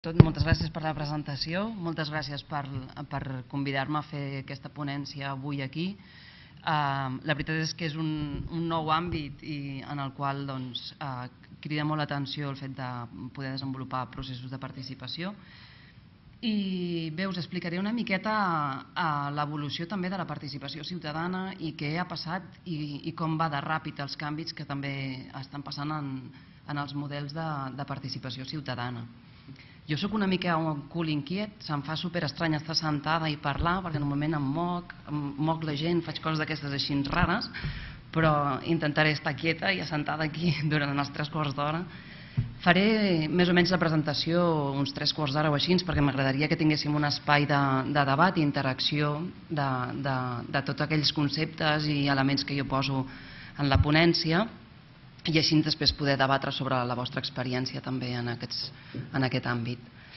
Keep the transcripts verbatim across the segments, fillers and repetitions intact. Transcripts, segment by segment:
Tot, moltes gràcies per la presentació, moltes gràcies per, per convidar-me a fer aquesta ponència avui aquí. Uh, la veritat és que és un, un nou àmbit i en el qual doncs, uh, crida molt l'atenció el fet de poder desenvolupar processos de participació. I bé, us explicaré una miqueta uh, l'evolució també de la participació ciutadana i què ha passat i, i com va de ràpid els canvis que també estan passant en, en els models de, de participació ciutadana. Jo sóc una mica un cul inquiet, se'm fa superestrany estar sentada i parlar, perquè normalment em moc, em moc la gent, faig coses d'aquestes així rares, però intentaré estar quieta i assentada aquí durant els tres quarts d'hora. Faré més o menys la presentació uns tres quarts d'hora o així, perquè m'agradaria que tinguéssim un espai de, de debat i interacció de, de, de tots aquells conceptes i elements que jo poso en la ponència, i així després poder debatre sobre la vostra experiència també en, aquests, en aquest àmbit.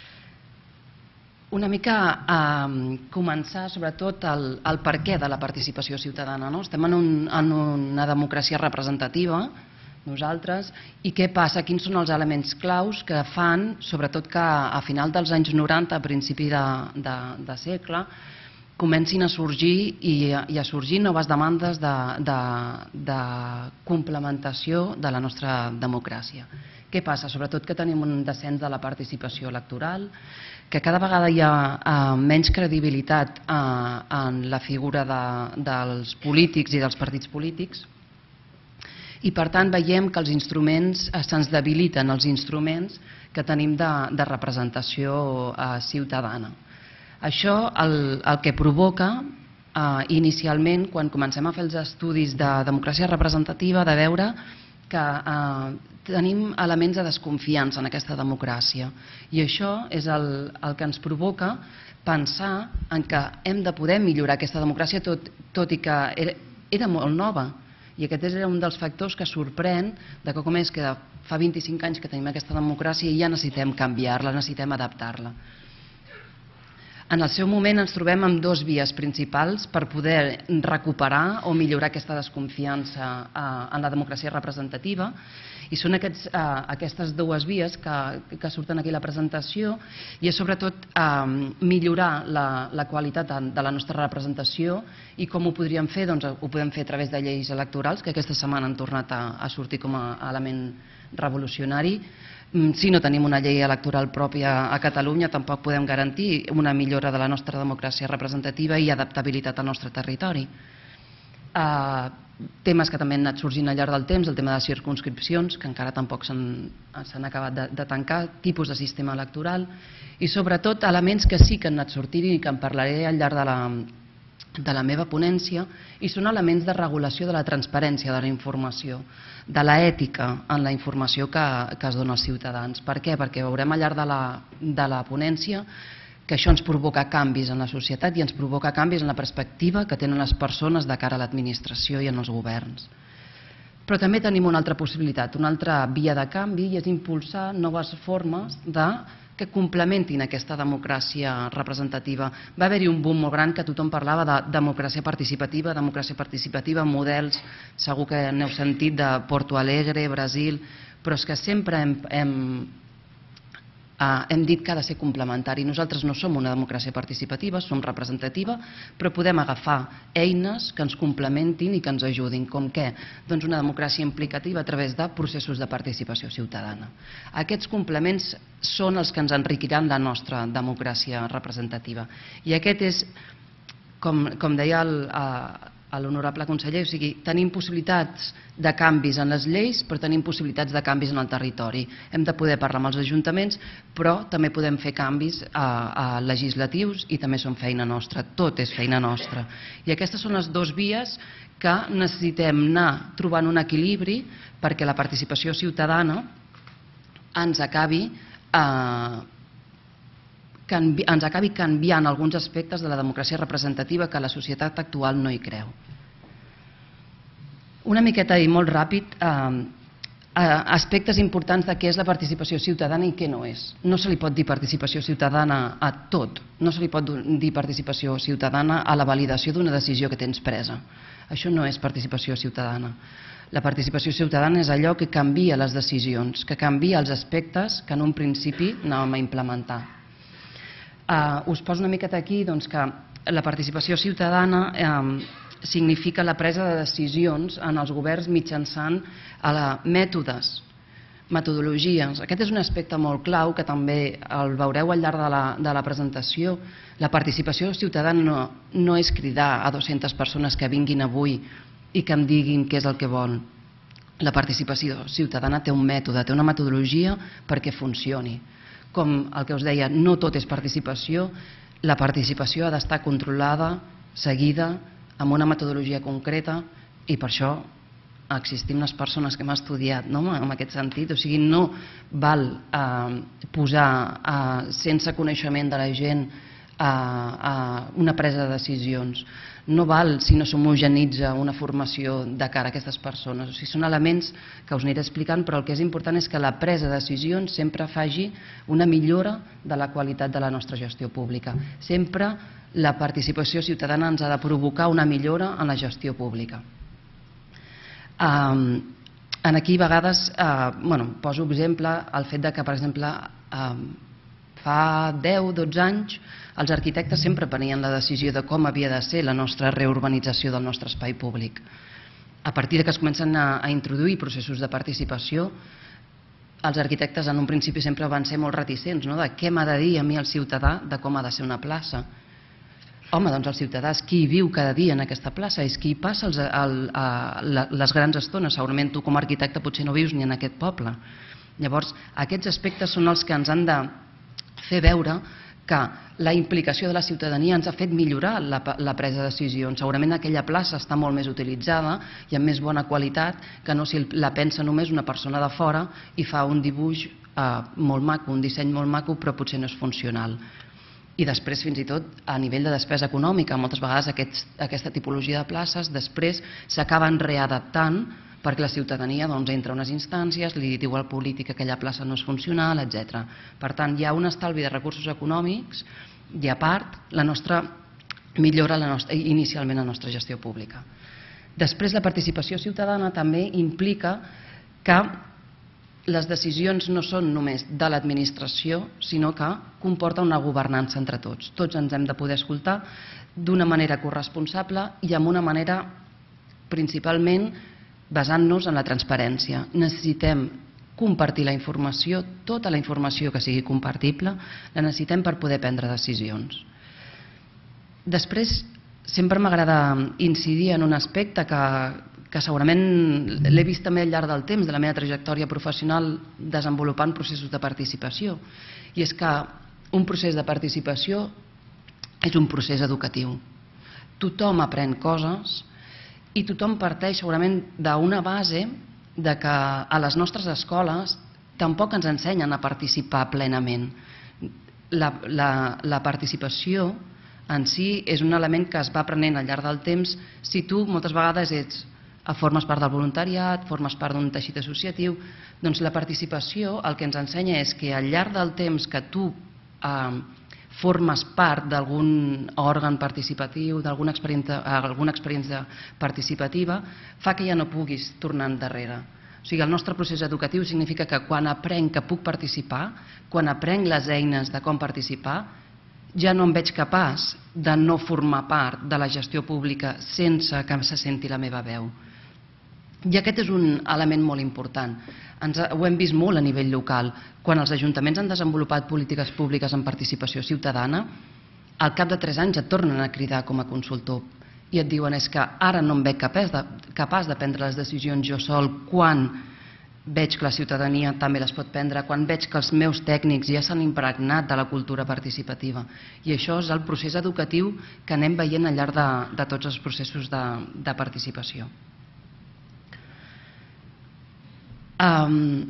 Una mica eh, començar sobretot el, el per què de la participació ciutadana. No? Estem en, un, en una democràcia representativa, nosaltres, i què passa? Quins són els elements claus que fan, sobretot que a final dels anys noranta, a principi de, de, de segle, comencin a sorgir i a, i a sorgir noves demandes de, de, de complementació de la nostra democràcia. Què passa? Sobretot que tenim un descens de la participació electoral, que cada vegada hi ha eh, menys credibilitat eh, en la figura de, dels polítics i dels partits polítics, i per tant veiem que els instruments, se'ns debiliten els instruments que tenim de, de representació eh, ciutadana. Això el, el que provoca eh, inicialment, quan comencem a fer els estudis de democràcia representativa, de veure que eh, tenim elements de desconfiança en aquesta democràcia. I això és el, el que ens provoca pensar en que hem de poder millorar aquesta democràcia, tot, tot i que era, era molt nova. I aquest és un dels factors que sorprèn de que com és que fa vint-i-cinc anys que tenim aquesta democràcia i ja necessitem canviar-la, necessitem adaptar-la. En el seu moment ens trobem amb dues vies principals per poder recuperar o millorar aquesta desconfiança en la democràcia representativa, i són aquests, aquestes dues vies que, que surten aquí a la presentació, i és sobretot eh, millorar la, la qualitat de la nostra representació. I com ho podríem fer? Doncs ho podem fer a través de lleis electorals, que aquesta setmana han tornat a, a sortir com a element revolucionari. Si no tenim una llei electoral pròpia a Catalunya, tampoc podem garantir una millora de la nostra democràcia representativa i adaptabilitat al nostre territori. Uh, temes que també han anat sorgint al llarg del temps, el tema de circumscripcions, que encara tampoc s'han acabat de, de tancar, tipus de sistema electoral, i sobretot elements que sí que han anat sortint i que en parlaré al llarg de la, de la meva ponència, i són elements de regulació de la transparència de la informació, de l'ètica en la informació que, que es dona als ciutadans. Per què? Perquè veurem al llarg de la, de la ponència que això ens provoca canvis en la societat i ens provoca canvis en la perspectiva que tenen les persones de cara a l'administració i en els governs. Però també tenim una altra possibilitat, una altra via de canvi, i és impulsar noves formes de que complementin aquesta democràcia representativa. Va haver-hi un boom molt gran que tothom parlava de democràcia participativa, democràcia participativa, models, segur que n'heu sentit, de Porto Alegre, Brasil, però és que sempre hem, hem, eh, hem dit que ha de ser complementari. Nosaltres no som una democràcia participativa, som representativa, però podem agafar eines que ens complementin i que ens ajudin. Com què? Doncs una democràcia implicativa a través de processos de participació ciutadana. Aquests complements són els que ens enriquiran la nostra democràcia representativa. I aquest és, com, com deia l'honorable conseller, o sigui, tenim possibilitats de canvis en les lleis, però tenim possibilitats de canvis en el territori. Hem de poder parlar amb els ajuntaments, però també podem fer canvis a, a legislatius i també són feina nostra. Tot és feina nostra. I aquestes són les dues vies que necessitem anar trobant un equilibri perquè la participació ciutadana ens acabi Eh, canvi, ens acabi canviant alguns aspectes de la democràcia representativa que la societat actual no hi creu. Una miqueta i molt ràpid, eh, aspectes importants de què és la participació ciutadana i què no és. No se li pot dir participació ciutadana a tot, no se li pot dir participació ciutadana a la validació d'una decisió que tens presa. Això no és participació ciutadana. La participació ciutadana és allò que canvia les decisions, que canvia els aspectes que en un principi anàvem a implementar. Uh, us poso una miqueta aquí doncs, que la participació ciutadana eh, significa la presa de decisions en els governs mitjançant a la mètodes, metodologies. Aquest és un aspecte molt clau que també el veureu al llarg de la, de la presentació. La participació ciutadana no, no és cridar a dues-centes persones que vinguin avui i que em diguin què és el que volen. La participació ciutadana té un mètode, té una metodologia perquè funcioni. Com el que us deia, no tot és participació, la participació ha d'estar controlada, seguida, amb una metodologia concreta i per això existim les persones que hem estudiat no? En aquest sentit. O sigui, no val eh, posar eh, sense coneixement de la gent eh, eh, una presa de decisions. No val si no s'homogenitza una formació de cara a aquestes persones. O sigui, són elements que us aniré explicant, però el que és important és que la presa de decisions sempre faci una millora de la qualitat de la nostra gestió pública. Sempre la participació ciutadana ens ha de provocar una millora en la gestió pública. Um, en aquí a vegades uh, bueno, poso exemple el fet de que, per exemple, um, fa deu o dotze anys els arquitectes sempre prenien la decisió de com havia de ser la nostra reurbanització del nostre espai públic. A partir de que es comencen a, a introduir processos de participació, els arquitectes en un principi sempre van ser molt reticents, no? De què m'ha de dir a mi el ciutadà de com ha de ser una plaça. Home, doncs el ciutadà és qui viu cada dia en aquesta plaça, és qui passa els, el, a, les grans estones. Segurament tu com a arquitecte potser no vius ni en aquest poble. Llavors, aquests aspectes són els que ens han de fer veure que la implicació de la ciutadania ens ha fet millorar la, la presa de decisions. Segurament aquella plaça està molt més utilitzada i amb més bona qualitat que no si la pensa només una persona de fora i fa un dibuix eh, molt maco, un disseny molt maco, però potser no és funcional. I després, fins i tot, a nivell de despesa econòmica, moltes vegades aquests, aquesta tipologia de places després s'acaben readaptant perquè la ciutadania doncs, entra a unes instàncies, li diu al polític que aquella plaça no és funcional, etcètera. Per tant, hi ha un estalvi de recursos econòmics i, a part, la nostra millora la nostra, inicialment la nostra gestió pública. Després, la participació ciutadana també implica que les decisions no són només de l'administració, sinó que comporta una governança entre tots. Tots ens hem de poder escoltar d'una manera corresponsable i amb una manera principalment basant-nos en la transparència. Necessitem compartir la informació, tota la informació que sigui compartible, la necessitem per poder prendre decisions. Després, sempre m'agrada incidir en un aspecte que que segurament l'he vist també al llarg del temps de la meva trajectòria professional desenvolupant processos de participació, i és que un procés de participació és un procés educatiu. Tothom aprèn coses i tothom parteix segurament d'una base de que a les nostres escoles tampoc ens ensenyen a participar plenament. La, la, la participació en si és un element que es va aprenent al llarg del temps si tu moltes vegades ets formes part del voluntariat, formes part d'un teixit associatiu, doncs la participació el que ens ensenya és que al llarg del temps que tu eh, formes part d'algun òrgan participatiu, d'alguna experiència, alguna experiència participativa, fa que ja no puguis tornar endarrere. O sigui, el nostre procés educatiu significa que quan aprenc que puc participar, quan aprenc les eines de com participar, ja no em veig capaç de no formar part de la gestió pública sense que se senti la meva veu. I aquest és un element molt important. Ens, ho hem vist molt a nivell local. Quan els ajuntaments han desenvolupat polítiques públiques en participació ciutadana, al cap de tres anys et tornen a cridar com a consultor i et diuen és que ara no em veig capaç de, capaç de prendre les decisions jo sol quan veig que la ciutadania també les pot prendre, quan veig que els meus tècnics ja s'han impregnat de la cultura participativa. I això és el procés educatiu que anem veient al llarg de, de tots els processos de, de participació. Um,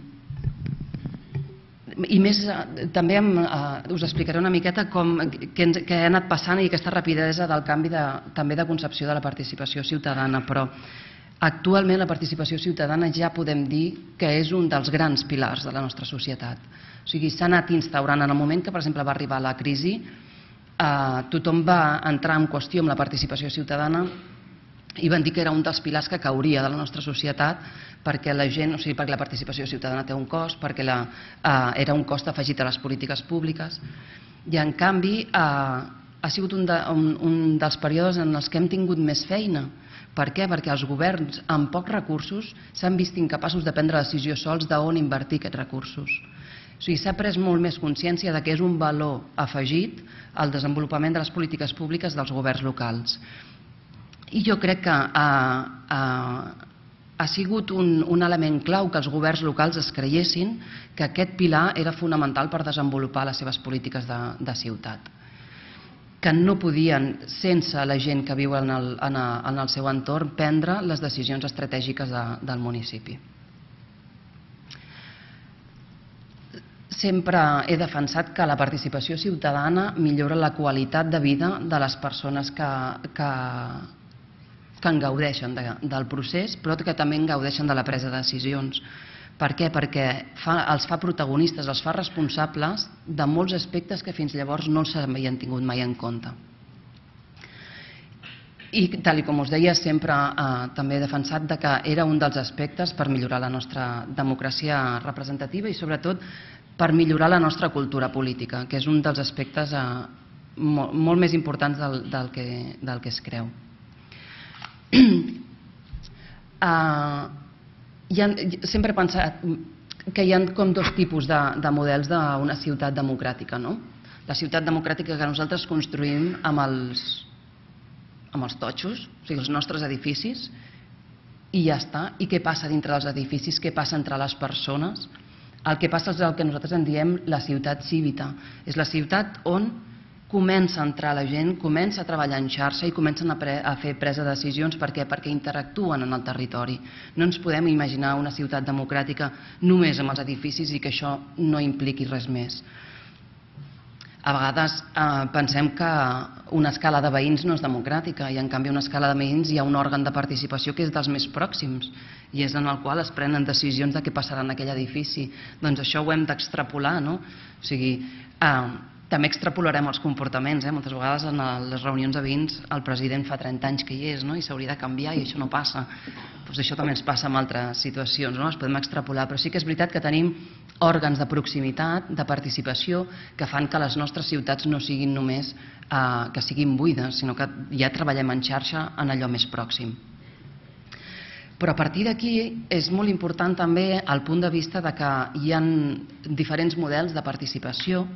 I més, també em, uh, us explicaré una miqueta com, què, què ha anat passant i aquesta rapidesa del canvi de, també de concepció de la participació ciutadana, però actualment la participació ciutadana ja podem dir que és un dels grans pilars de la nostra societat. O sigui, s'ha anat instaurant en el moment que, per exemple, va arribar la crisi, eh, tothom va entrar en qüestió amb la participació ciutadana i van dir que era un dels pilars que cauria de la nostra societat perquè la gent, o sigui, perquè la participació ciutadana té un cost, perquè la, eh, era un cost afegit a les polítiques públiques, i en canvi eh, ha sigut un, de, un, un dels períodes en els que hem tingut més feina. Per què? Perquè els governs amb pocs recursos s'han vist incapaços de prendre decisió sols d'on invertir aquests recursos. O sigui, s'ha pres molt més consciència de que és un valor afegit al desenvolupament de les polítiques públiques dels governs locals. I jo crec que ha, ha, ha sigut un, un element clau que els governs locals es creiessin que aquest pilar era fonamental per desenvolupar les seves polítiques de, de ciutat, que no podien, sense la gent que viu en el, en el, en el seu entorn, prendre les decisions estratègiques de, del municipi. Sempre he defensat que la participació ciutadana millora la qualitat de vida de les persones que, que, que en gaudeixen de, del procés, però que també en gaudeixen de la presa de decisions. Per què? Perquè fa, els fa protagonistes, els fa responsables de molts aspectes que fins llavors no s'havien tingut mai en compte. I, tal com us deia, sempre eh, també he defensat de que era un dels aspectes per millorar la nostra democràcia representativa i, sobretot, per millorar la nostra cultura política, que és un dels aspectes eh, molt, molt més importants del, del, que, del que es creu. Uh, hi ha, sempre he pensat que hi ha com dos tipus de, de models d'una ciutat democràtica, no? La ciutat democràtica que nosaltres construïm amb els, amb els totxos, o sigui, els nostres edificis, i ja està. I què passa dintre dels edificis? Què passa entre les persones? El que passa és el que nosaltres en diem la ciutat cívica. És la ciutat on comença a entrar la gent, comença a treballar en xarxa i comencen a, pre a fer presa de decisions. Per què? Perquè interactuen en el territori. No ens podem imaginar una ciutat democràtica només amb els edificis i que això no impliqui res més. A vegades eh, pensem que una escala de veïns no és democràtica i en canvi una escala de veïns hi ha un òrgan de participació que és dels més pròxims i és en el qual es prenen decisions de què passarà en aquell edifici. Doncs això ho hem d'extrapolar, no? O sigui, eh, també extrapolarem els comportaments. Eh? Moltes vegades en les reunions de veïns el president fa trenta anys que hi és, no? I s'hauria de canviar i això no passa. Doncs això també ens passa en altres situacions, no? Es podem extrapolar, però sí que és veritat que tenim òrgans de proximitat, de participació, que fan que les nostres ciutats no siguin només eh, que siguin buides, sinó que ja treballem en xarxa en allò més pròxim. Però a partir d'aquí és molt important també el punt de vista de que hi ha diferents models de participació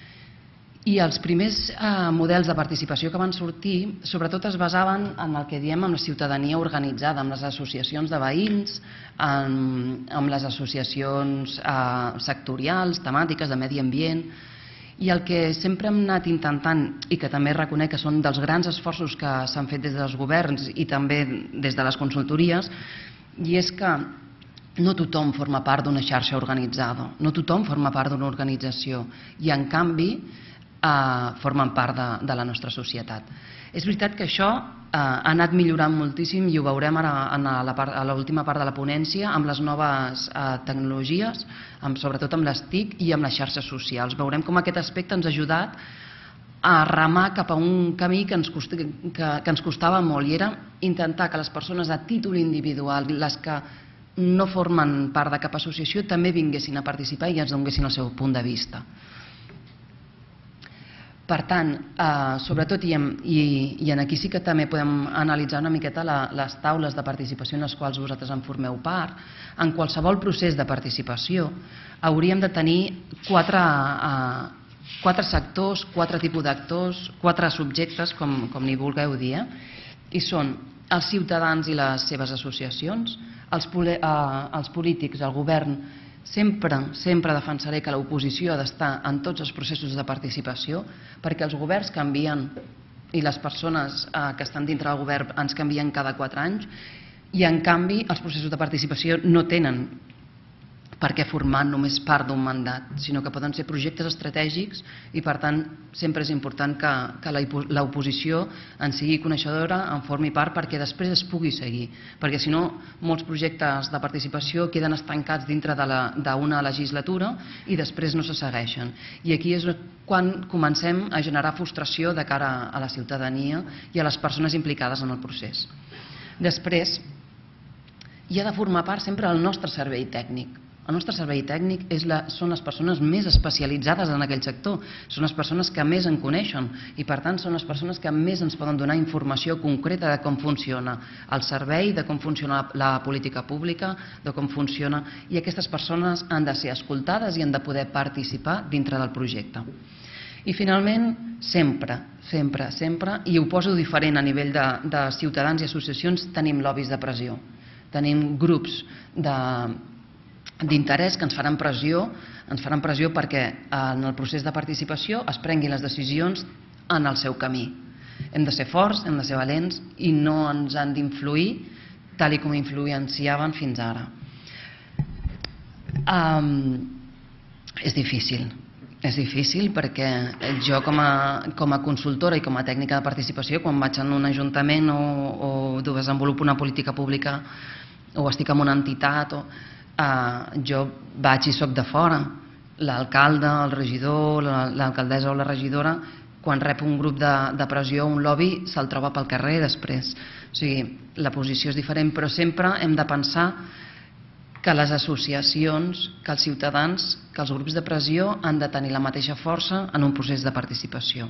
i els primers eh, models de participació que van sortir sobretot es basaven en el que diem amb la ciutadania organitzada, amb les associacions de veïns, amb, amb les associacions eh, sectorials, temàtiques, de medi ambient, i el que sempre hem anat intentant, i que també reconec que són dels grans esforços que s'han fet des dels governs i també des de les consultories, i és que no tothom forma part d'una xarxa organitzada, no tothom forma part d'una organització, i en canvi eh, formen part de, de la nostra societat. És veritat que això eh, ha anat millorant moltíssim i ho veurem ara en la part, a l'última part de la ponència amb les noves eh, tecnologies, amb, sobretot amb les T I C i amb les xarxes socials. Veurem com aquest aspecte ens ha ajudat a remar cap a un camí que ens, cost, que, que ens costava molt, i era intentar que les persones a títol individual, les que no formen part de cap associació, també vinguessin a participar i ens donessin el seu punt de vista. Per tant, eh, sobretot, i, i, i en aquí sí que també podem analitzar una miqueta la, les taules de participació en les quals vosaltres en formeu part, en qualsevol procés de participació hauríem de tenir quatre, eh, quatre sectors, quatre tipus d'actors, quatre subjectes, com, com n'hi vulgueu dir, eh? I són els ciutadans i les seves associacions, els, eh, els polítics, el govern. Sempre, sempre defensaré que l'oposició ha d'estar en tots els processos de participació, perquè els governs canvien i les persones eh, que estan dintre del govern ens canvien cada quatre anys, i en canvi els processos de participació no tenen per què formar només part d'un mandat, sinó que poden ser projectes estratègics i, per tant, sempre és important que, que l'oposició en sigui coneixedora, en formi part, perquè després es pugui seguir. Perquè, si no, molts projectes de participació queden estancats dintre d'una legislatura i després no se segueixen. I aquí és quan comencem a generar frustració de cara a la ciutadania i a les persones implicades en el procés. Després, hi ha de formar part sempre el nostre servei tècnic. El nostre servei tècnic és la, són les persones més especialitzades en aquell sector, són les persones que més en coneixen i per tant són les persones que més ens poden donar informació concreta de com funciona el servei, de com funciona la, la política pública, de com funciona, i aquestes persones han de ser escoltades i han de poder participar dintre del projecte. I finalment, sempre, sempre, sempre, i ho poso diferent a nivell de, de ciutadans i associacions, tenim lobbies de pressió, tenim grups de d'interès que ens faran pressió, ens faran pressió perquè en el procés de participació es prenguin les decisions en el seu camí. Hem de ser forts, hem de ser valents i no ens han d'influir tal com influenciaven fins ara. Um, és difícil, és difícil perquè jo com a, com a consultora i com a tècnica de participació, quan vaig en un ajuntament o, o desenvolupo una política pública o estic en una entitat o Uh, jo vaig i soc de fora. L'alcalde, el regidor, l'alcaldessa o la regidora, quan rep un grup de, de pressió o un lobby, se'l troba pel carrer després. O sigui, la posició és diferent, però sempre hem de pensar que les associacions, que els ciutadans, que els grups de pressió han de tenir la mateixa força en un procés de participació.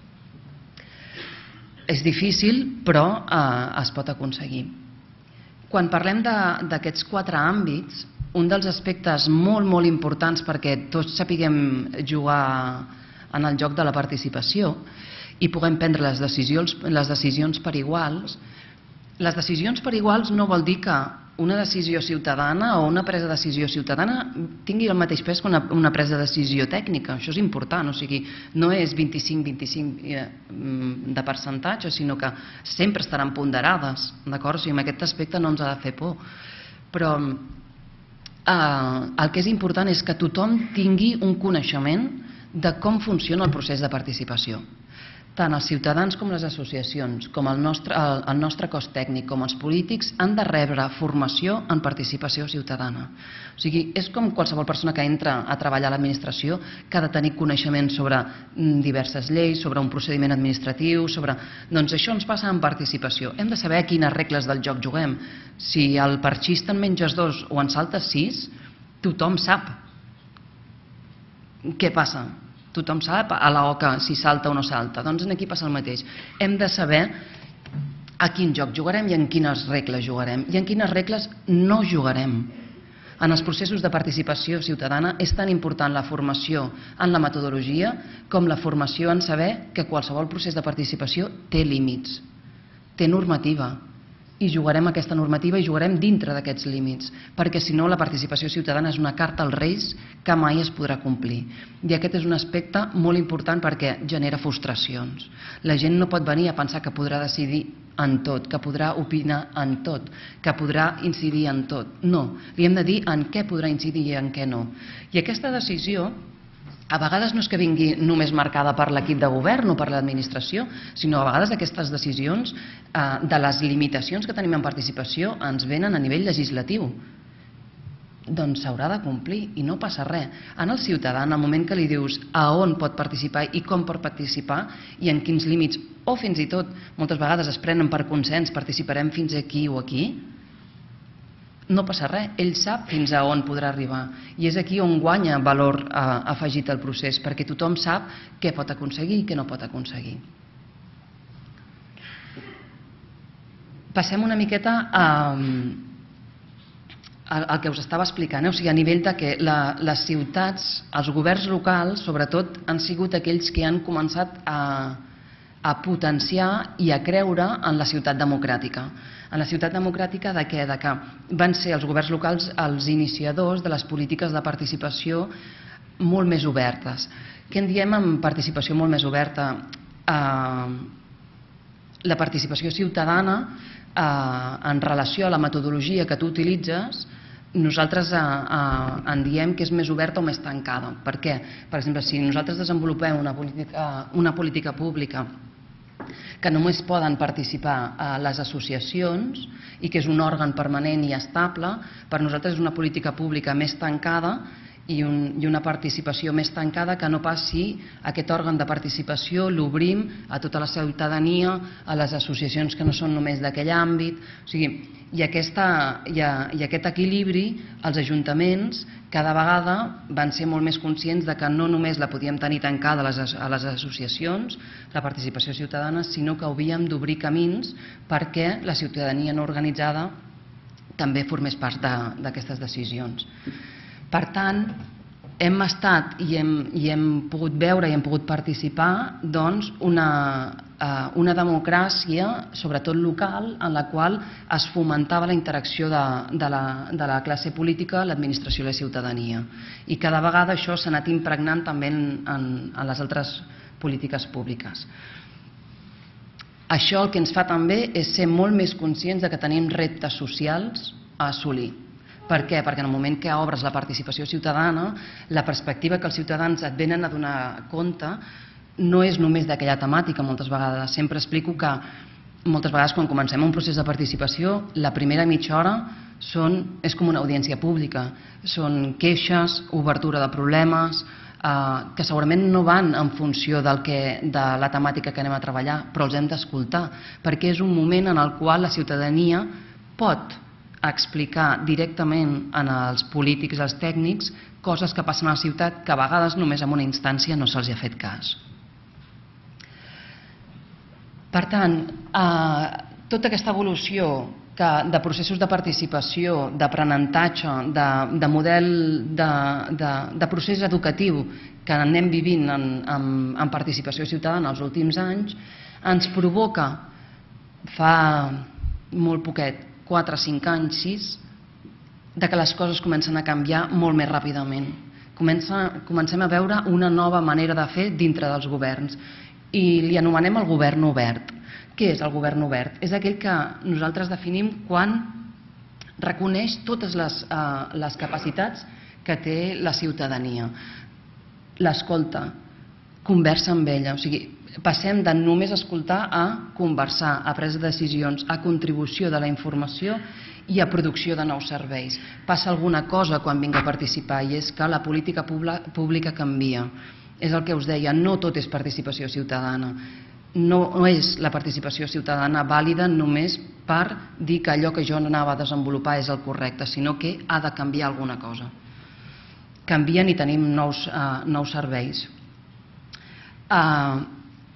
És difícil, però uh, es pot aconseguir. Quan parlem d'aquests quatre àmbits, un dels aspectes molt, molt importants perquè tots sapiguem jugar en el joc de la participació i puguem prendre les decisions, les decisions per iguals. Les decisions per iguals no vol dir que una decisió ciutadana o una presa de decisió ciutadana tingui el mateix pes que una, una presa de decisió tècnica. Això és important, o sigui, no és vint-i-cinc vint-i-cinc de percentatge, sinó que sempre estaran ponderades, d'acord? O sigui, en aquest aspecte no ens ha de fer por. Però eh, el que és important és que tothom tingui un coneixement de com funciona el procés de participació. Tant els ciutadans com les associacions, com el nostre, el, el nostre cos tècnic, com els polítics, han de rebre formació en participació ciutadana. O sigui, és com qualsevol persona que entra a treballar a l'administració que ha de tenir coneixement sobre diverses lleis, sobre un procediment administratiu, sobre... Doncs això ens passa en participació. Hem de saber quines regles del joc juguem. Si el parxista en menges dos o en saltes sis, tothom sap què passa. Tothom sap a la oca si salta o no salta. Doncs aquí passa el mateix. Hem de saber a quin joc jugarem i en quines regles jugarem i en quines regles no jugarem. En els processos de participació ciutadana és tan important la formació en la metodologia com la formació en saber que qualsevol procés de participació té límits, té normativa, i jugarem aquesta normativa i jugarem dintre d'aquests límits, perquè si no la participació ciutadana és una carta als Reis que mai es podrà complir. I aquest és un aspecte molt important perquè genera frustracions. La gent no pot venir a pensar que podrà decidir en tot, que podrà opinar en tot, que podrà incidir en tot. No, li hem de dir en què podrà incidir i en què no. I aquesta decisió a vegades no és que vingui només marcada per l'equip de govern o per l'administració, sinó a vegades aquestes decisions eh, de les limitacions que tenim en participació ens venen a nivell legislatiu. Doncs s'haurà de complir i no passa res. En el ciutadà, en el moment que li dius a on pot participar i com pot participar i en quins límits, o fins i tot moltes vegades es prenen per consens, participarem fins aquí o aquí, no passa res, ell sap fins a on podrà arribar i és aquí on guanya valor eh, afegit al procés, perquè tothom sap què pot aconseguir i què no pot aconseguir. Passem una miqueta a, al que us estava explicant, eh? O sigui, a nivell de que la, les ciutats, els governs locals, sobretot, han sigut aquells que han començat a, a potenciar i a creure en la ciutat democràtica. En la ciutat democràtica de què? De que van ser els governs locals els iniciadors de les polítiques de participació molt més obertes. Què en diem amb participació molt més oberta? Eh, la participació ciutadana eh, en relació a la metodologia que tu utilitzes, nosaltres eh, eh, en diem que és més oberta o més tancada. Per què? Per exemple, si nosaltres desenvolupem una política, una política pública que només poden participar a les associacions i que és un òrgan permanent i estable, per nosaltres és una política pública més tancada i, un, i una participació més tancada, que no pas si aquest òrgan de participació l'obrim a tota la ciutadania, a les associacions que no són només d'aquell àmbit. O sigui, i, aquesta, i, a, i aquest equilibri, els ajuntaments cada vegada van ser molt més conscients de que no només la podíem tenir tancada a les, a les associacions, la participació ciutadana, sinó que havíem d'obrir camins perquè la ciutadania no organitzada també formés part d'aquestes decisions. Per tant, hem estat i hem, i hem pogut veure i hem pogut participar doncs, una, eh, una democràcia, sobretot local, en la qual es fomentava la interacció de, de, la, de la classe política, l'administració i la ciutadania. I cada vegada això s'ha anat impregnant també en, en, en les altres polítiques públiques. Això el que ens fa també és ser molt més conscients de que tenim reptes socials a assolir. Per què? Perquè en el moment que obres la participació ciutadana, la perspectiva que els ciutadans et venen a donar compte no és només d'aquella temàtica moltes vegades. Sempre explico que moltes vegades quan comencem un procés de participació, la primera mitja hora són, és com una audiència pública. Són queixes, obertura de problemes, eh, que segurament no van en funció del que, de la temàtica que anem a treballar, però els hem d'escoltar, perquè és un moment en el qual la ciutadania pot explicar directament als polítics, als tècnics, coses que passen a la ciutat que a vegades només en una instància no se'ls ha fet cas. Per tant, eh, tota aquesta evolució que, de processos de participació, d'aprenentatge, de, de model de, de, de procés educatiu que anem vivint en, en, en participació ciutadana els últims anys, ens provoca fa molt poquet, quatre, cinc anys, sis, de que les coses comencen a canviar molt més ràpidament. Comença, comencem a veure una nova manera de fer dintre dels governs i li anomenem el govern obert. Què és el govern obert? És aquell que nosaltres definim quan reconeix totes les, eh, les capacitats que té la ciutadania. L'escolta, conversa amb ella, o sigui, passem de només escoltar a conversar, a presa de decisions, a contribució de la informació i a producció de nous serveis. Passa alguna cosa quan vinc a participar i és que la política pública canvia. És el que us deia, no tot és participació ciutadana. No és la participació ciutadana vàlida només per dir que allò que jo anava a desenvolupar és el correcte, sinó que ha de canviar alguna cosa. Canvien i tenim nous, uh, nous serveis. Uh,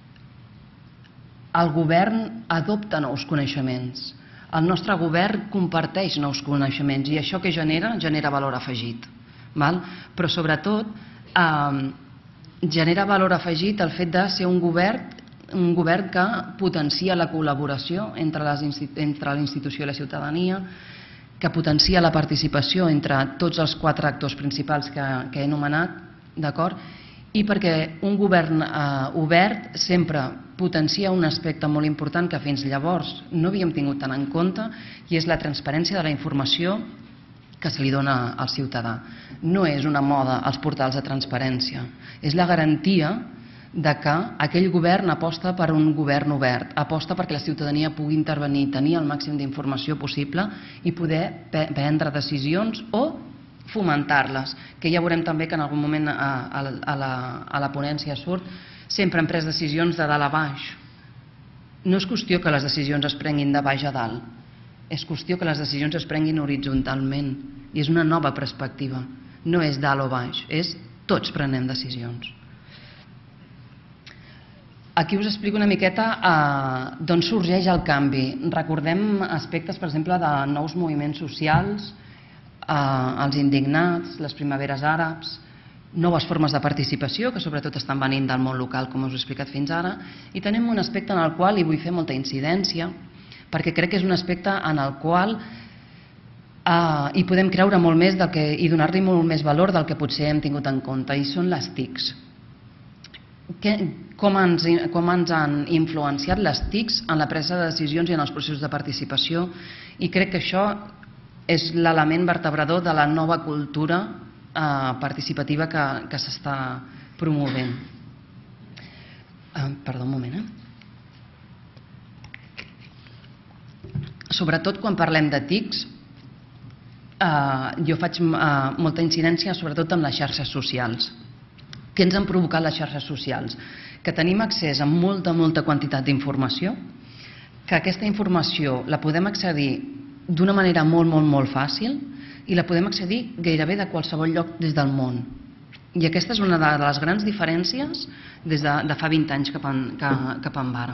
El govern adopta nous coneixements. El nostre govern comparteix nous coneixements i això que genera, genera valor afegit. Val? Però sobretot eh, genera valor afegit el fet de ser un govern, un govern que potencia la col·laboració entre, les, entre la institució i la ciutadania, que potencia la participació entre tots els quatre actors principals que, que he anomenat, d'acord? I perquè un govern eh, obert sempre potencia un aspecte molt important que fins llavors no havíem tingut tant en compte i és la transparència de la informació que se li dona al ciutadà. No és una moda els portals de transparència, és la garantia de que aquell govern aposta per un govern obert, aposta perquè la ciutadania pugui intervenir, tenir el màxim d'informació possible i poder prendre decisions o fomentar-les, que ja veurem també que en algun moment a, a, a, la, a la ponència surt, sempre hem pres decisions de dalt a baix. No és qüestió que les decisions es prenguin de baix a dalt, és qüestió que les decisions es prenguin horitzontalment i és una nova perspectiva. No és dalt o baix, és tots prenem decisions. Aquí us explico una miqueta eh, d'on sorgeix el canvi. Recordem aspectes, per exemple, de nous moviments socials, eh, els indignats, les primaveres àrabs, noves formes de participació que sobretot estan venint del món local, com us he explicat fins ara, i tenim un aspecte en el qual hi vull fer molta incidència, perquè crec que és un aspecte en el qual eh, hi podem creure molt més del que, i donar-li molt més valor del que potser hem tingut en compte, i són les T I Cs. Que, com, ens, com ens han influenciat les T I Cs en la presa de decisions i en els processos de participació, i crec que això és l'element vertebrador de la nova cultura eh, participativa que, que s'està promovent. Eh, perdó un moment, eh? Sobretot quan parlem de T I Cs, jo faig molta incidència sobretot en les xarxes socials. Què ens han provocat les xarxes socials? Que tenim accés a molta, molta quantitat d'informació, que aquesta informació la podem accedir d'una manera molt, molt, molt fàcil i la podem accedir gairebé de qualsevol lloc des del món. I aquesta és una de les grans diferències des de fa vint anys cap en ara.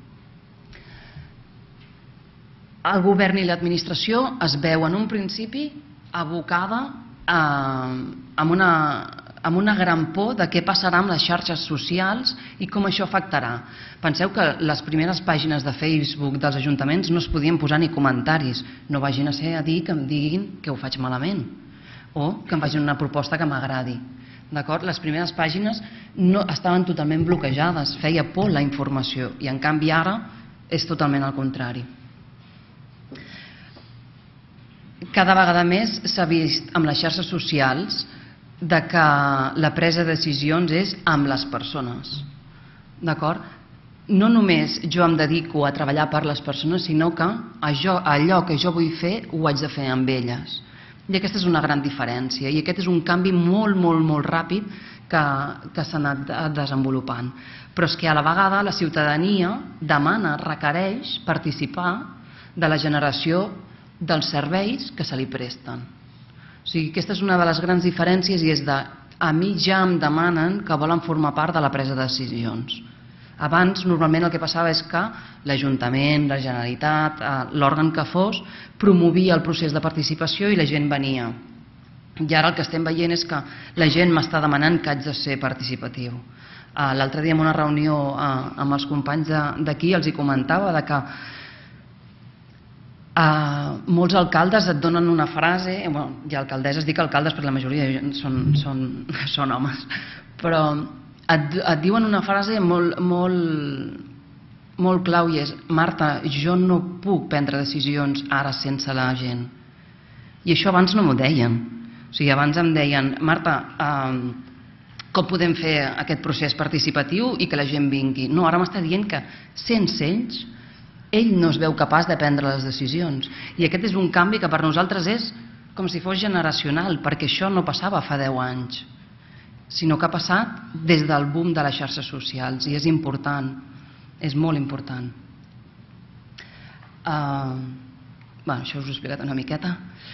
El govern i l'administració es veu en un principi abocada amb una amb una gran por de què passarà amb les xarxes socials i com això afectarà. Penseu que les primeres pàgines de Facebook dels ajuntaments no es podien posar ni comentaris. No vagin a ser a dir que em diguin que ho faig malament o que em facin una proposta que m'agradi. Les primeres pàgines estaven totalment bloquejades, feia por la informació i en canvi ara és totalment al contrari. Cada vegada més s'ha vist amb les xarxes socials que la presa de decisions és amb les persones. No només jo em dedico a treballar per les persones, sinó que allò que jo vull fer ho haig de fer amb elles. I aquesta és una gran diferència i aquest és un canvi molt, molt, molt ràpid que s'ha anat desenvolupant. Però és que a la vegada la ciutadania demana, requereix participar de la generació dels serveis que se li presten. O sigui, aquesta és una de les grans diferències i és de, a mi ja em demanen que volen formar part de la presa de decisions. Abans, normalment el que passava és que l'Ajuntament, la Generalitat, l'òrgan que fos, promovia el procés de participació i la gent venia. I ara el que estem veient és que la gent m'està demanant que haig de ser participatiu. L'altre dia en una reunió amb els companys d'aquí els hi comentava que molts alcaldes et donen una frase, i alcaldesses, dic alcaldes perquè la majoria són homes, però et diuen una frase molt clau i és: Marta, jo no puc prendre decisions ara sense la gent. I això abans no m'ho deien. O sigui, abans em deien: Marta, com podem fer aquest procés participatiu i que la gent vingui? No, ara m'està dient que sense ells ell no es veu capaç de prendre les decisions. I aquest és un canvi que per nosaltres és com si fos generacional, perquè això no passava fa deu anys, sinó que ha passat des del boom de les xarxes socials i és important, és molt important. Això us ho he explicat una miqueta.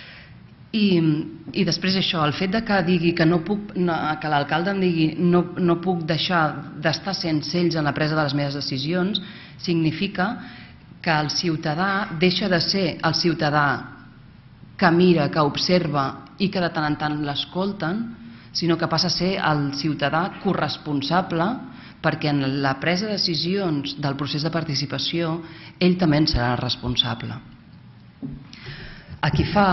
I després això, el fet que digui que l'alcalde em digui no puc deixar d'estar sense ells en la presa de les meves decisions significa que el ciutadà deixa de ser el ciutadà que mira, que observa i que de tant en tant l'escolten, sinó que passa a ser el ciutadà corresponsable perquè en la presa de decisions del procés de participació ell també en serà responsable. Aquí fa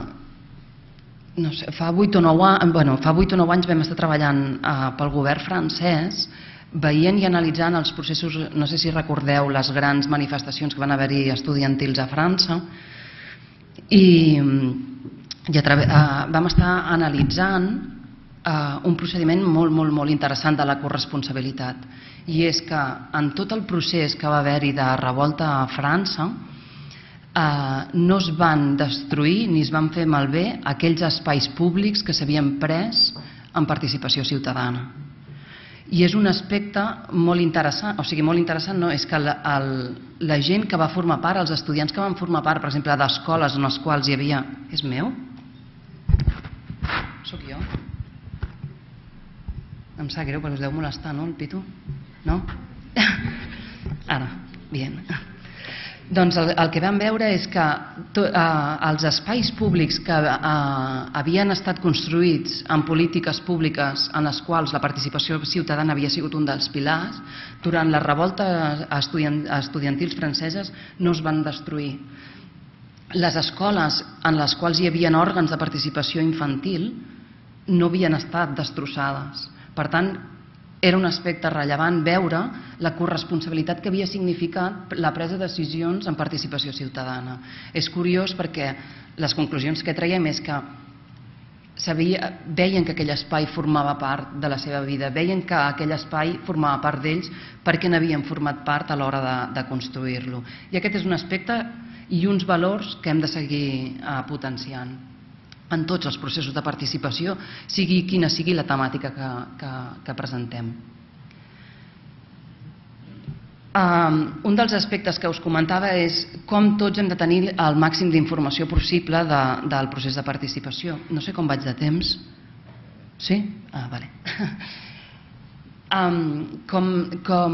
fa vuit o nou anys vam estar treballant pel govern francès veient i analitzant els processos, no sé si recordeu les grans manifestacions que van haver-hi estudiantils a França, i vam estar analitzant un procediment molt, molt, molt interessant de la corresponsabilitat. I és que en tot el procés que va haver-hi de revolta a França no es van destruir ni es van fer malbé aquells espais públics que s'havien pres en participació ciutadana. I és un aspecte molt interessant, o sigui, molt interessant no, és que la gent que va formar part, els estudiants que van formar part, per exemple, d'escoles en les quals hi havia... És meu? Soc jo? Em sap greu perquè us deu molestar, no, el pitu? No? Ara, bien. Doncs el que vam veure és que els espais públics que havien estat construïts en polítiques públiques en les quals la participació ciutadana havia sigut un dels pilars, durant la revolta estudiantils franceses no es van destruir. Les escoles en les quals hi havia òrgans de participació infantil no havien estat destrossades. Per tant, era un aspecte rellevant veure la corresponsabilitat que havia significat la presa de decisions en participació ciutadana. És curiós perquè les conclusions que traiem és que veien que aquell espai formava part de la seva vida, veien que aquell espai formava part d'ells perquè n'havien format part a l'hora de construir-lo. I aquest és un aspecte i uns valors que hem de seguir potenciant. en tots els processos de participació, sigui quina sigui la temàtica que, que, que presentem. Um, un dels aspectes que us comentava és com tots hem de tenir el màxim d'informació possible de, del procés de participació. No sé com vaig de temps. Sí? Ah, vale. um, com, com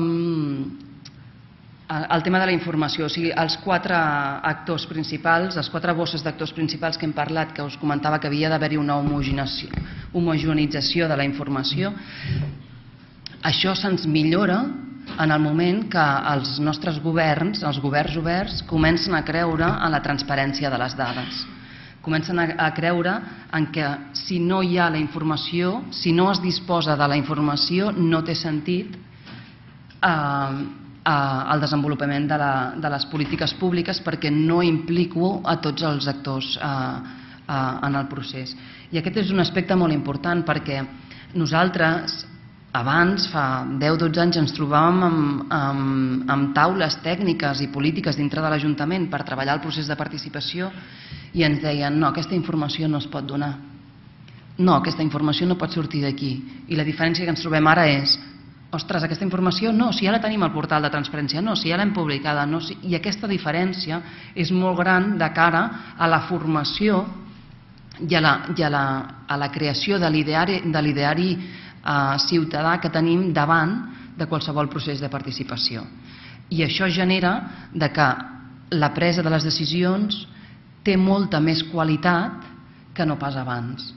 el tema de la informació, o sigui, els quatre actors principals, les quatre bosses d'actors principals que hem parlat, que us comentava que havia d'haver-hi una homogenització de la informació, això se'ns millora en el moment que els nostres governs, els governs oberts, comencen a creure en la transparència de les dades. Comencen a creure en que si no hi ha la informació, si no es disposa de la informació, no té sentit eh, el desenvolupament de, la, de les polítiques públiques perquè no implico a tots els actors eh, eh, en el procés. I aquest és un aspecte molt important perquè nosaltres abans, fa deu a dotze anys, ens trobàvem amb, amb, amb taules tècniques i polítiques dintre de l'Ajuntament per treballar el procés de participació i ens deien no, aquesta informació no es pot donar. No, aquesta informació no pot sortir d'aquí. I la diferència que ens trobem ara és ostres, aquesta informació no, si ja la tenim al portal de transparència, no, si ja l'hem publicada, no, si... i aquesta diferència és molt gran de cara a la formació i a la, i a la, a la creació de l'ideari, de l'ideari eh, ciutadà que tenim davant de qualsevol procés de participació. I això genera de que la presa de les decisions té molta més qualitat que no pas abans.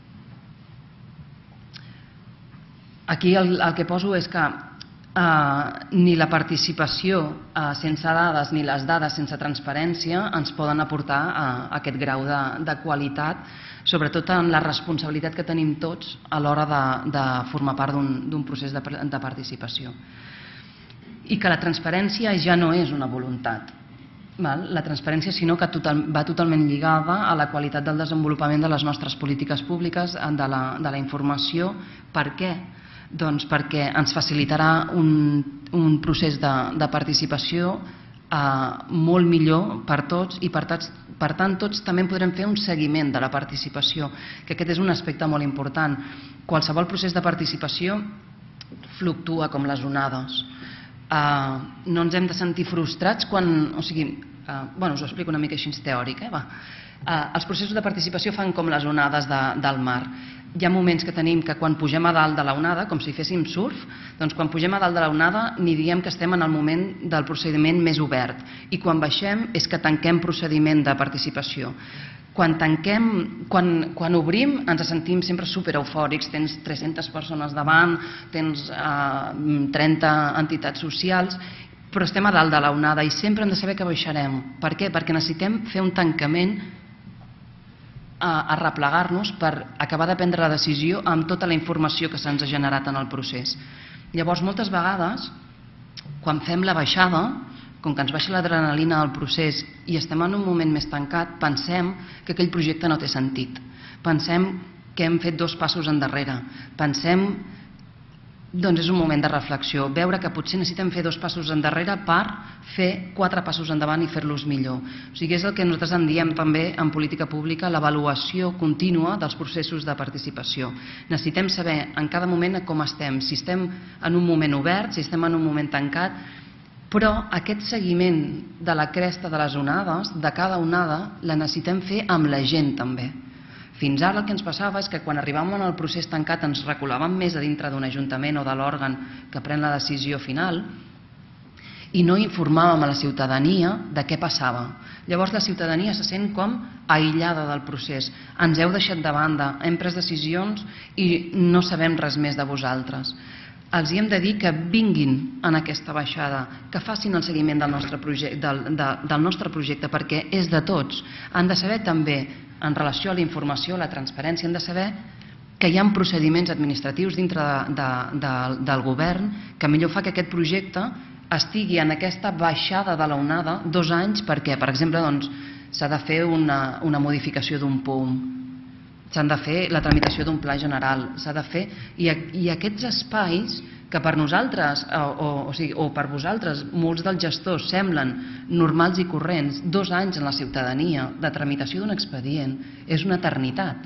Aquí el, el que poso és que eh, ni la participació eh, sense dades ni les dades sense transparència ens poden aportar eh, aquest grau de, de qualitat, sobretot en la responsabilitat que tenim tots a l'hora de, de formar part d'un procés de, de participació. I que la transparència ja no és una voluntat. Val? La transparència, sinó que total, va totalment lligada a la qualitat del desenvolupament de les nostres polítiques públiques, de la, de la informació. Per què? Doncs perquè ens facilitarà un, un procés de, de participació eh, molt millor per tots i per, tots, per tant tots també podrem fer un seguiment de la participació, que aquest és un aspecte molt important. Qualsevol procés de participació fluctua com les onades. Eh, no ens hem de sentir frustrats quan, o sigui, eh, bueno, us ho explico una mica així teòric, eh? Va. Eh, els processos de participació fan com les onades de, del mar. Hi ha moments que tenim que quan pugem a dalt de la onada, com si féssim surf, doncs quan pugem a dalt de la onada ni diem que estem en el moment del procediment més obert i quan baixem és que tanquem procediment de participació. Quan tanquem, quan, quan obrim ens sentim sempre super eufòrics, tens tres-centes persones davant, tens eh, trenta entitats socials, però estem a dalt de la onada i sempre hem de saber que baixarem. Per què? Perquè necessitem fer un tancament a replegar-nos per acabar de prendre la decisió amb tota la informació que se'ns ha generat en el procés. Llavors, moltes vegades, quan fem la baixada, com que ens baixa l'adrenalina del procés i estem en un moment més tancat, pensem que aquell projecte no té sentit. Pensem que hem fet dos passos endarrere. Pensem, doncs és un moment de reflexió, veure que potser necessitem fer dos passos endarrere per fer quatre passos endavant i fer-los millor. O sigui, és el que nosaltres en diem també en política pública l'avaluació contínua dels processos de participació. Necessitem saber en cada moment com estem, si estem en un moment obert, si estem en un moment tancat, però aquest seguiment de la cresta de les onades, de cada onada, la necessitem fer amb la gent també. Fins ara el que ens passava és que quan arribàvem al procés tancat ens recolàvem més a dintre d'un ajuntament o de l'òrgan que pren la decisió final i no informàvem a la ciutadania de què passava. Llavors la ciutadania se sent com aïllada del procés. Ens heu deixat de banda, hem pres decisions i no sabem res més de vosaltres. Els hem de dir que vinguin en aquesta baixada, que facin el seguiment del nostre projecte, del, de, del nostre projecte perquè és de tots. Han de saber també, en relació a la informació, a la transparència, han de saber que hi ha procediments administratius dintre de, de, de, del govern que millor fa que aquest projecte estigui en aquesta baixada de la onada dos anys perquè, per exemple, doncs, s'ha de fer una, una modificació d'un P U M, s'han de fer la tramitació d'un pla general, s'ha de fer... I, I aquests espais que per nosaltres o, o, o, sigui, o per vosaltres molts dels gestors semblen normals i corrents, dos anys en la ciutadania de tramitació d'un expedient és una eternitat.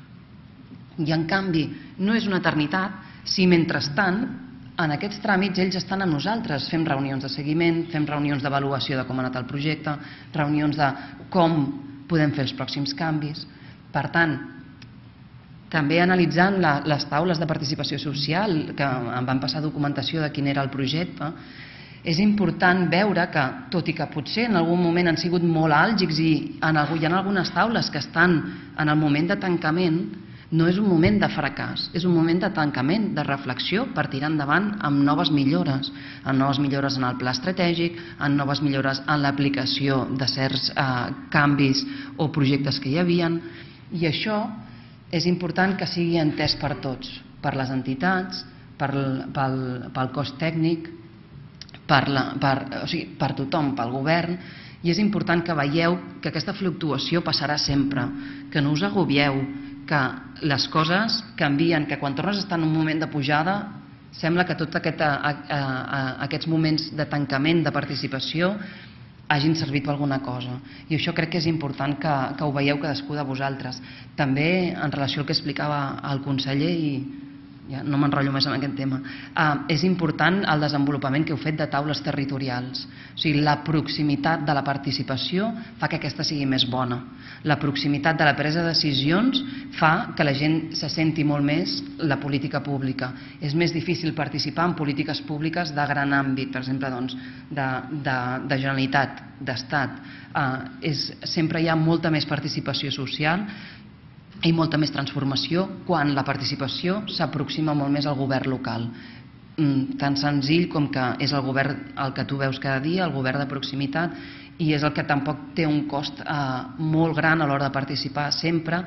I en canvi no és una eternitat si mentrestant en aquests tràmits ells estan amb nosaltres, fem reunions de seguiment, fem reunions d'avaluació de com ha anat el projecte, reunions de com podem fer els pròxims canvis. Per tant, també analitzant la, les taules de participació social, que em van passar documentació de quin era el projecte, és important veure que, tot i que potser en algun moment han sigut molt àlgics i en, hi ha algunes taules que estan en el moment de tancament, no és un moment de fracàs, és un moment de tancament, de reflexió per tirar endavant amb noves millores, amb noves millores en el pla estratègic, amb noves millores en l'aplicació de certs eh, canvis o projectes que hi havien, i això és important que sigui entès per tots, per les entitats, per, pel, pel cos tècnic, per, la, per, o sigui, per tothom, pel govern, i és important que veieu que aquesta fluctuació passarà sempre, que no us agobieu, que les coses canvien, que quan tornes a estar en un moment de pujada sembla que tots aquest, a, a, a, aquests moments de tancament, de participació hagin servit per alguna cosa, i això crec que és important que, que ho veieu cadascú de vosaltres. També en relació al que explicava el conseller, i ja no m'enrotllo més en aquest tema, eh, és important el desenvolupament que heu fet de taules territorials. O sigui, la proximitat de la participació fa que aquesta sigui més bona. La proximitat de la presa de decisions fa que la gent se senti molt més la política pública. És més difícil participar en polítiques públiques de gran àmbit, per exemple, doncs, de, de, de Generalitat, d'Estat. Eh, és, sempre hi ha molta més participació social i molta més transformació quan la participació s'aproxima molt més al govern local. Tan senzill com que és el govern el que tu veus cada dia, el govern de proximitat, i és el que tampoc té un cost eh, molt gran a l'hora de participar sempre.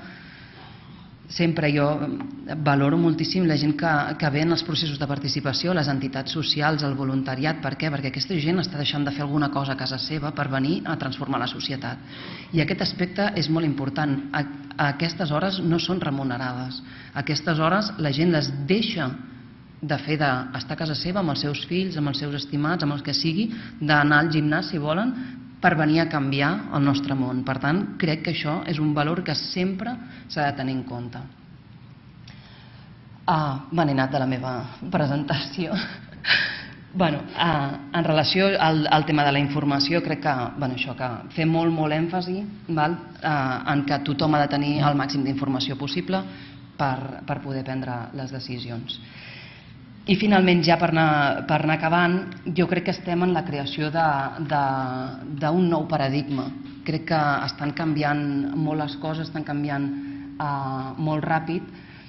Sempre jo valoro moltíssim la gent que, que ve en els processos de participació, les entitats socials, el voluntariat. Per què? Perquè aquesta gent està deixant de fer alguna cosa a casa seva per venir a transformar la societat. I aquest aspecte és molt important. A, a aquestes hores no són remunerades. A aquestes hores la gent les deixa de fer d'estar a casa seva amb els seus fills, amb els seus estimats, amb els que sigui, d'anar al gimnàs si volen, per venir a canviar el nostre món. Per tant, crec que això és un valor que sempre s'ha de tenir en compte. Ah, me n'he anat de la meva presentació. Bueno, ah, en relació al, al tema de la informació, crec que, bueno, això, que fer molt, molt èmfasi, val, ah, en que tothom ha de tenir el màxim d'informació possible per, per poder prendre les decisions. I finalment, ja per anar, per anar acabant, jo crec que estem en la creació d'un nou paradigma. Crec que estan canviant molt les coses, estan canviant uh, molt ràpid,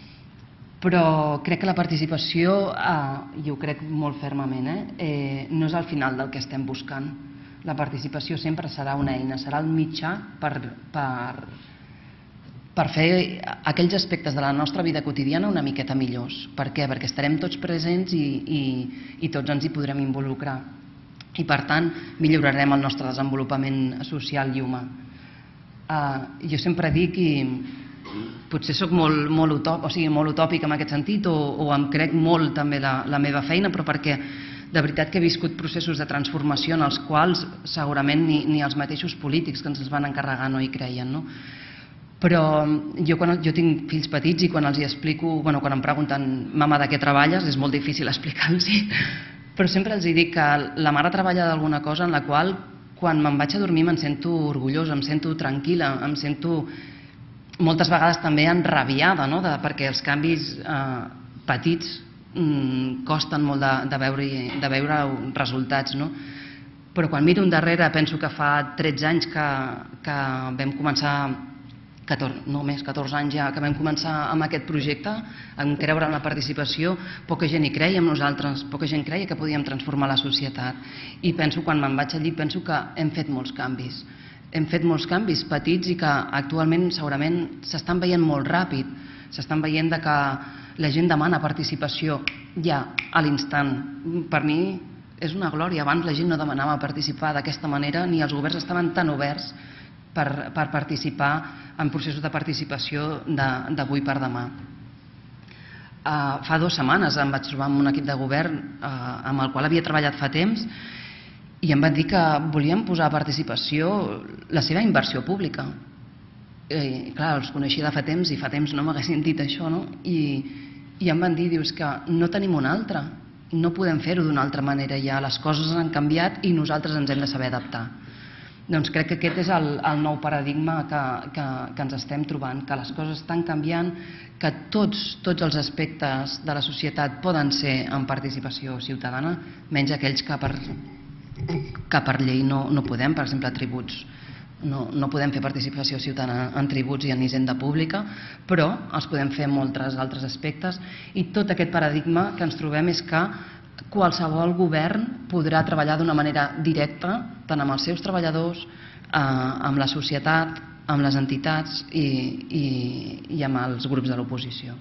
però crec que la participació, uh, i ho crec molt fermament, eh, eh, no és el final del que estem buscant. La participació sempre serà una eina, serà el mitjà per... per per fer aquells aspectes de la nostra vida quotidiana una miqueta millors. Per què? Perquè estarem tots presents i, i, i tots ens hi podrem involucrar. I per tant, millorarem el nostre desenvolupament social i humà. Uh, jo sempre dic, i potser sóc molt, molt, utòp, o sigui, molt utòpic en aquest sentit, o, o em crec molt també la, la meva feina, però perquè de veritat que he viscut processos de transformació en els quals segurament ni, ni els mateixos polítics que ens els van encarregar no hi creien, no? Però jo, quan, jo tinc fills petits i quan els hi explico, bueno, quan em pregunten mama, de què treballes, és molt difícil explicar-los, però sempre els dic que la mare treballa d'alguna cosa en la qual quan me'n vaig a dormir me'n sento orgullosa, em sento tranquil·la, em sento moltes vegades també enrabiada, no? de, perquè els canvis eh, petits mm, costen molt de, de, veure, de veure resultats, no? Però quan miro endarrere penso que fa tretze anys que, que vam començar, catorze, no més, catorze anys ja que vam començar amb aquest projecte, en creure en la participació, poca gent hi creia amb nosaltres, poca gent creia que podíem transformar la societat. I penso, quan me'n vaig al llit, penso que hem fet molts canvis. Hem fet molts canvis petits i que actualment segurament s'estan veient molt ràpid, s'estan veient que la gent demana participació ja a l'instant. Per mi és una glòria, abans la gent no demanava participar d'aquesta manera, ni els governs estaven tan oberts per, per participar en processos de participació d'avui per demà. Fa dues setmanes em vaig trobar amb un equip de govern amb el qual havia treballat fa temps i em van dir que volien posar a participació la seva inversió pública. I, clar, els coneixia de fa temps i fa temps no m'haguessin dit això, no? I, i em van dir, dius, que no tenim una altra, no podem fer-ho d'una altra manera ja, les coses han canviat i nosaltres ens hem de saber adaptar. Doncs crec que aquest és el, el nou paradigma que, que, que ens estem trobant, que les coses estan canviant, que tots, tots els aspectes de la societat poden ser en participació ciutadana, menys aquells que per, que per llei no, no podem, per exemple, tributs. No, no podem fer participació ciutadana en tributs i en hisenda pública, però els podem fer en molts altres aspectes i tot aquest paradigma que ens trobem és que qualsevol govern podrà treballar d'una manera directa tant amb els seus treballadors, eh, amb la societat, amb les entitats i, i, i amb els grups de l'oposició.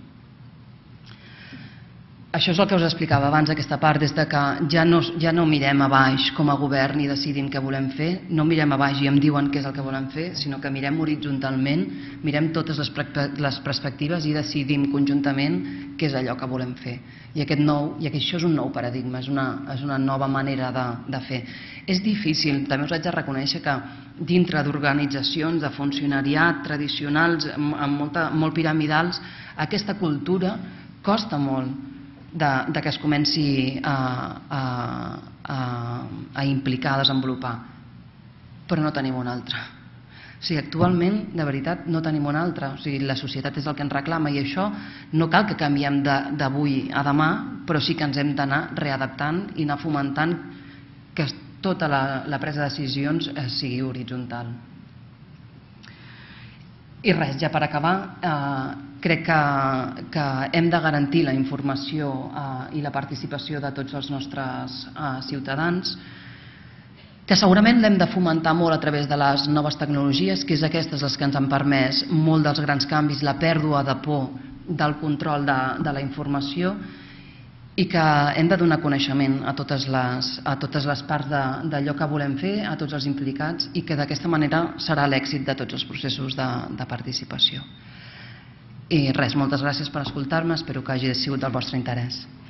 Això és el que us explicava abans, aquesta part, des de que ja no, ja no mirem a baix com a govern i decidim què volem fer, no mirem a baix i em diuen què és el que volem fer, sinó que mirem horitzontalment, mirem totes les, les perspectives i decidim conjuntament què és allò que volem fer. I aquest nou, i això és un nou paradigma, és una, és una nova manera de, de fer. És difícil, també us haig de reconèixer que dintre d'organitzacions de funcionariat tradicionals, amb molta, molt piramidals, aquesta cultura costa molt de, de que es comenci a, a, a, a implicar, a desenvolupar. Però no tenim una altra. O sigui, actualment, de veritat, no tenim una altra. O sigui, la societat és el que ens reclama i això no cal que canviem d'avui a demà, però sí que ens hem d'anar readaptant i anar fomentant que tota la, la presa de decisions sigui horitzontal. I res, ja per acabar, eh, crec que, que hem de garantir la informació eh, i la participació de tots els nostres eh, ciutadans, que segurament l'hem de fomentar molt a través de les noves tecnologies, que és aquestes les que ens han permès molt dels grans canvis, la pèrdua de por del control de, de la informació, i que hem de donar coneixement a totes les, a totes les parts d'allò que volem fer, a tots els implicats, i que d'aquesta manera serà l'èxit de tots els processos de, de participació. I res, moltes gràcies per escoltar-me, espero que hagi sigut del vostre interès.